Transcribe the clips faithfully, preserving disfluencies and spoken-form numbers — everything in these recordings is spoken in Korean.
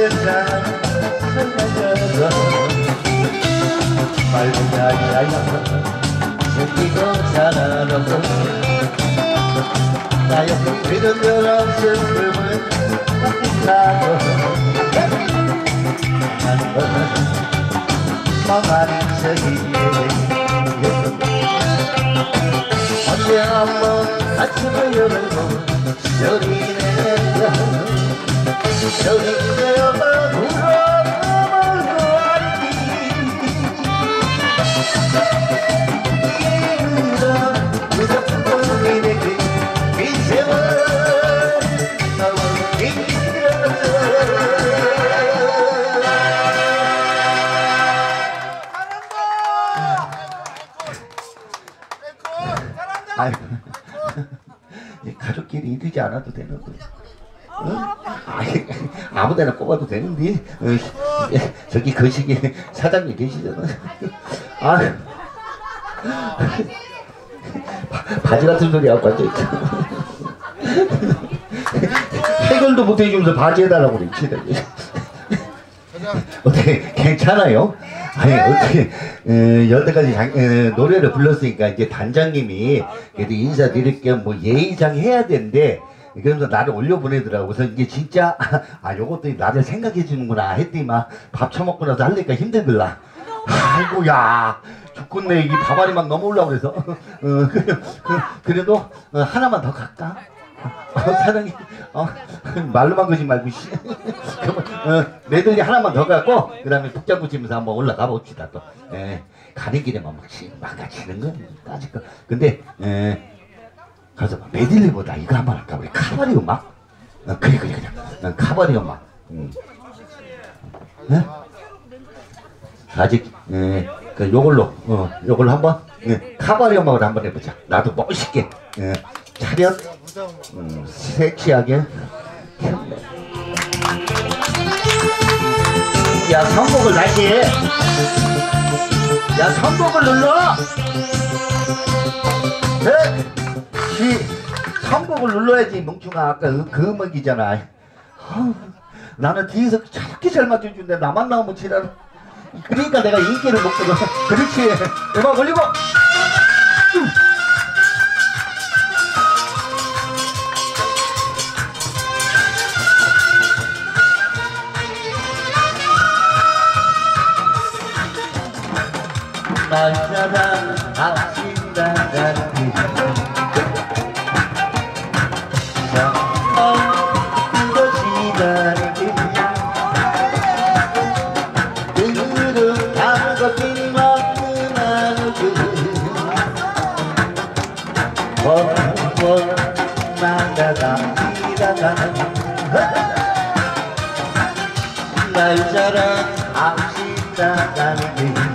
세상 사라져서 맑은 야야야 숨기고 살아놓고 나의 그런 그런 슬픔은 나도 난 멍하니 서기에 언제 한번 아침을 열고 소리내며 소리내어 울어버리고 알기 이유라 무조건 내게 빈세월 너무 힘들었어 아유, 가족끼리 이러지 않아도 되는 거. 어? 아니, 아무데나 꼽아도 되는데 어, 저기 거시기 사장님 계시잖아. 아, 바지 같은 소리 하고 앉아있잖아. 해결도 못 해주면서 바지 해달라고 그래. 어떻게 괜찮아요? 아니 어떻게 어, 여태까지 장, 어, 노래를 불렀으니까 이제 단장님이 그래도 인사드릴 겸 뭐 예의상 해야 되는데 그러면서 나를 올려보내더라고. 그래서 이게 진짜 아 요것도 나를 생각해 주는구나 했더니 막 밥 처먹고 나서 하려니까 힘들더라. 아이고야 죽겠네. 이 밥알이 막 넘어오려고 그래서 어, 그, 그, 그래도 어, 하나만 더 갈까? 어, 사장님, 어, 말로만 그러지 말고, 씨. 어, 매들이 하나만 더 갖고, 그 다음에 북장 붙이면서 한번 올라가 봅시다, 또. 예, 가는 길에만 막, 망가지는 건 따질 거. 근데, 예, 가서 메들리보다 이거 한번 할까? 우리 카바리 음악? 어, 그래, 그래, 그래. 난 카바리 음악. 음. 예? 아직, 예, 그, 요걸로, 어, 요걸로 한번, 예, 카바리 음악을 한번 해보자. 나도 멋있게, 예, 차렷. 음, 섹시하게. 야 선곡을 다시 해. 야 선곡을 눌러. 네. 시 선곡을 눌러야지 멍충아. 아까 그, 그 음악이잖아. 어, 나는 뒤에서 저렇게 잘 맞춰주는데 나만 나오면 지랄. 그러니까 내가 인기를 못 끌어. 그렇지. 음악 올리고. 음. 날짜랑 아침다가기 정말 그것이 다르게 그들은 아무것도 만큼 나누고 뻔뻔 나가다 이다가 날짜랑 아침다가기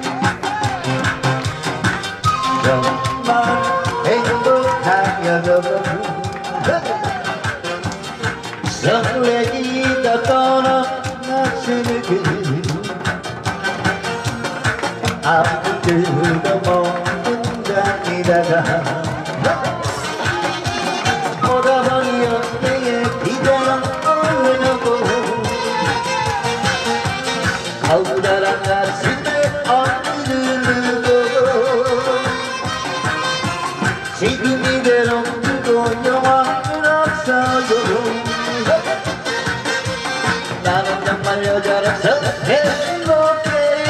정말 행복하여 설레기다 떠나가시는 길 아무데도 모든 장이다가 오다보니 어깨에 기대어 올려놓고 가을아랑 가슴에 얹는 지금 이대로 두고 영화는 없어요. 나는 정말 여자로서 행복해요.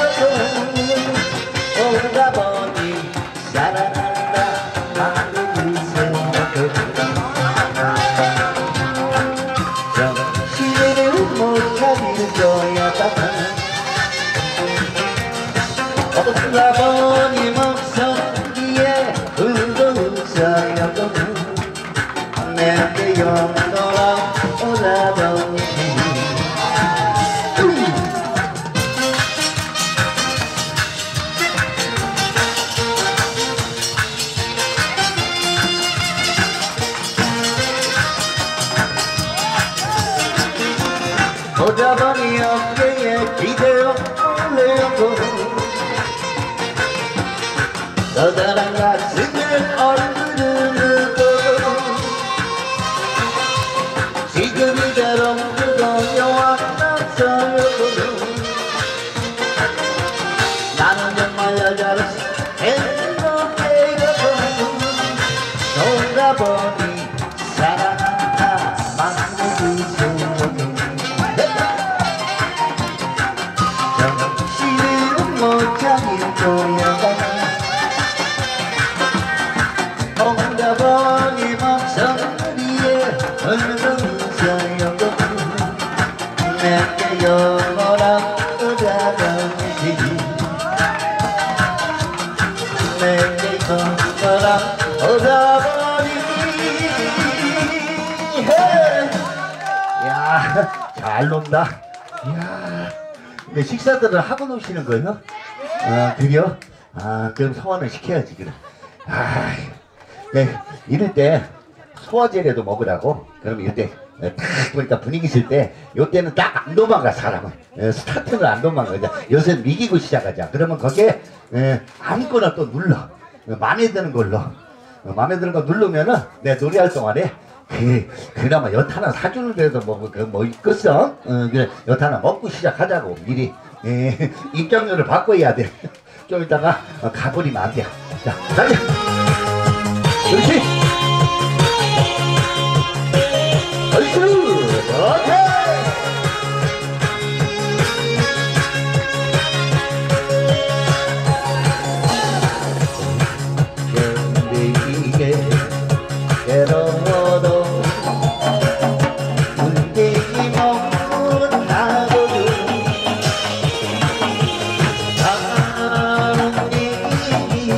오다 보니 사랑한다 하는 생각을 정신을 못 차릴 거야. 오다 보니 목소리에 내게 영원한 오라버니 오라버니 어깨에 기대어 올려고 너다란 가슴에 얼굴을 지금 이대로 두고 영원한 정신을 못 차릴 거야 홍다보니 목소리에 얼렁서 영국 내게 영원한 의자던지 내게 영원한 의자버리니 야, 잘 논다. 야, 근데 식사들을 하고 노시는 거예요? 아, 그래요? 아, 그럼 소화는 시켜야지, 그래. 아, 네, 이럴 때 소화제라도 먹으라고. 그럼 이럴 때 딱 보니까 분위기 있을 때 요때는 딱 안 도망가 사람은. 에, 스타트는 안 도망가자. 요새 미기고 시작하자. 그러면 거기에 에, 아무거나 또 눌러. 어, 마음에 드는 걸로. 어, 마음에 드는 거 누르면은 내 노래할 동안에 그, 그나마 엿 하나 사주는 데도 뭐, 그, 뭐, 있겠어? 어, 그래, 엿 하나 먹고 시작하자고, 미리. 에, 입장료를 바꿔야 돼. 좀 이따가 어, 가버리면 안 돼. 자, 가자! 그렇지! 얼쑤! 오케이! 근데 이게 괴로워도 문제이 못하거든 다른 얘기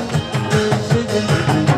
쓰는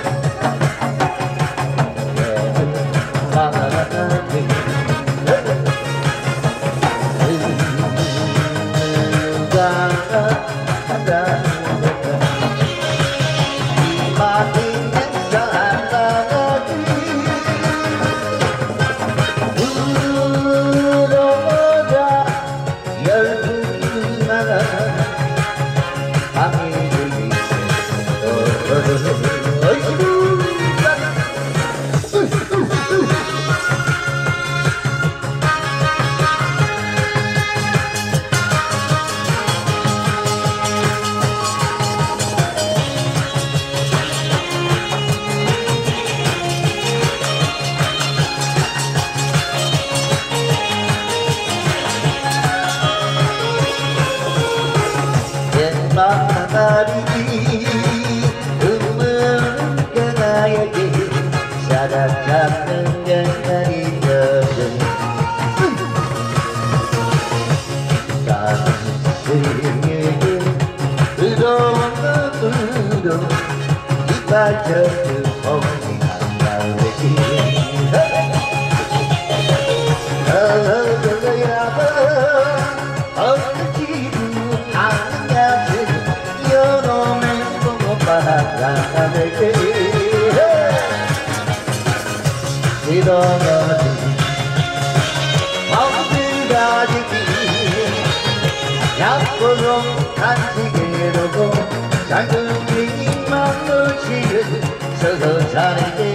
마다리 음은 나에게 사랑하는 영광이거든 가슴에 뜨거운 눈으로 이빨 젖은 봄이 한가운데지 시동어진 마음을 가지기 약고로 간식으로고 작은 비만 놓치는 서서산에게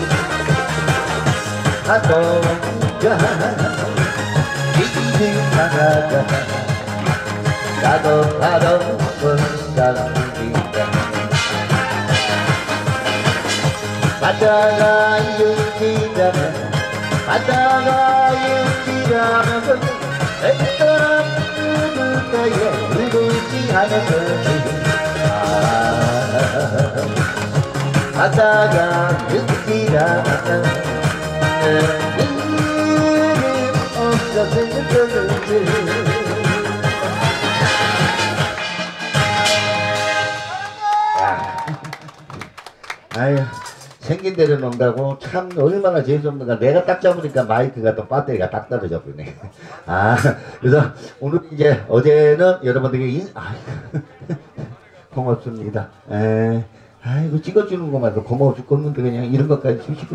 하동가 이제 나가가 나도 나도 건강이다 바다가 육지라면 바다가 육지라면 애떠나 누구가에 울지 않은 거지 아, 바다가 육지라면 이름 없어서 그런지 아유 생긴 대로 논다고 참 얼마나 재수없는가. 내가 딱 잡으니까 마이크가 또 배터리가 딱 떨어져 버리네. 아 그래서 오늘 이제 어제는 여러분들에게 인 아, 고맙습니다. 에 아이고 찍어주는 것만 고마워 죽겠는데 그냥 이런 것까지 주시고.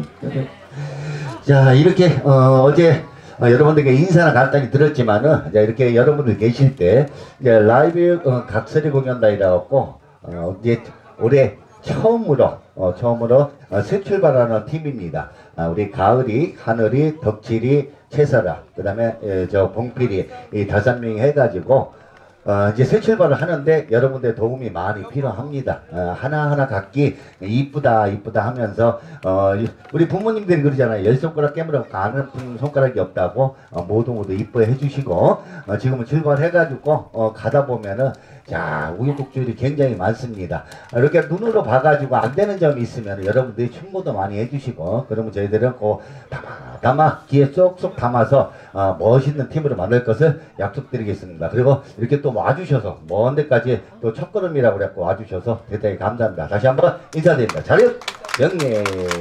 자 이렇게 어, 어제 어, 여러분들에게 인사나 간단히 들었지만은 자, 이렇게 여러분들 계실 때 이제 라이브 어, 각설이 공연단이라 갖고 어, 이제 올해 처음으로 어, 처음으로 어, 새 출발하는 팀입니다. 아, 우리 가을이, 하늘이, 덕질이, 채설아, 그 다음에 저 봉필이 이 다섯 명이 해가지고 어, 이제 새 출발을 하는데 여러분들의 도움이 많이 필요합니다. 어, 하나하나 각기 이쁘다 이쁘다 하면서 어, 우리 부모님들이 그러잖아요. 열 손가락 깨물어 아는 손가락이 없다고 어, 모두 모두 이뻐해 주시고 어, 지금은 출발해가지고 어, 가다 보면은 자 우유곡절이 굉장히 많습니다. 이렇게 눈으로 봐가지고 안 되는 점이 있으면 여러분들이 충고도 많이 해주시고 그러면 저희들은 꼭 담아 담아 귀에 쏙쏙 담아서 어, 멋있는 팀으로 만들 것을 약속드리겠습니다. 그리고 이렇게 또 와주셔서 먼 데까지 또 첫걸음이라고 그랬고 와주셔서 대단히 감사합니다. 다시 한번 인사드립니다. 자력 영예.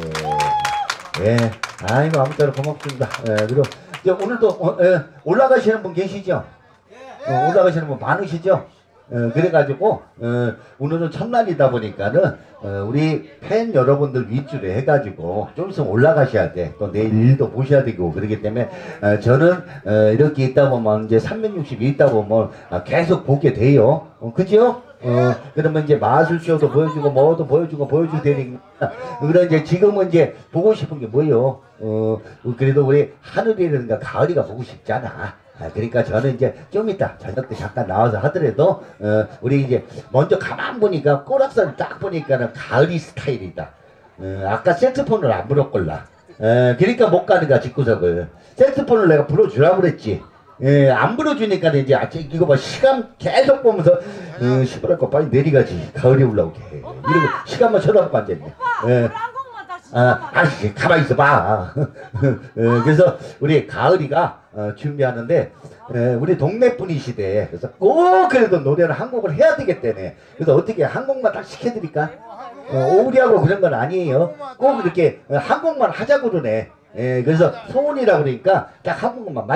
예, 아이고 아무쪼록 고맙습니다. 예, 그리고 이제 오늘도 어, 예, 올라가시는 분 계시죠? 어, 올라가시는 분 많으시죠? 어, 그래가지고 어, 오늘은 첫날이다 보니까는 어, 우리 팬 여러분들 위주로 해가지고 좀 있으면 올라가셔야 돼. 또 내일 일도 보셔야 되고 그러기 때문에 어, 저는 어, 이렇게 있다 보면 이제 삼백육십이 있다 보면 어, 계속 보게 돼요. 어, 그죠? 어, 그러면 이제 마술쇼도 보여주고 뭐도 보여주고 보여주고 되니까 그런 이제 지금은 이제 보고 싶은 게 뭐예요? 어, 그래도 우리 하늘이라든가 가을이가 보고 싶잖아. 아, 그러니까 저는 이제 좀 이따 저녁 때 잠깐 나와서 하더라도 어, 우리 이제 먼저 가만 보니까 꼬락선을 딱 보니까는 가을이 스타일이다. 어, 아까 색소폰을 안 불었걸라. 어, 그러니까 못 가는 거야 집구석을. 색소폰을 내가 불어주라고 그랬지. 예, 안 불어주니까 이제 아, 이거 봐 시간 계속 보면서 어, 시끄럽고 빨리 내리가지 가을이 올라오게 이러고 시간만 쳐다보고 앉아있네. 예. 아, 아씨 가만히 있어봐. 어, 그래서 우리 가을이가 어, 준비하는데 에, 우리 동네 분이시대. 그래서 꼭 그래도 노래를 한 곡을 해야 되겠다네. 그래서 어떻게 한 곡만 딱 시켜드릴까? 어, 오리하고 그런 건 아니에요. 꼭 이렇게 한 곡만 하자고 그러네. 에, 그래서 소원이라 그러니까 딱 한 곡만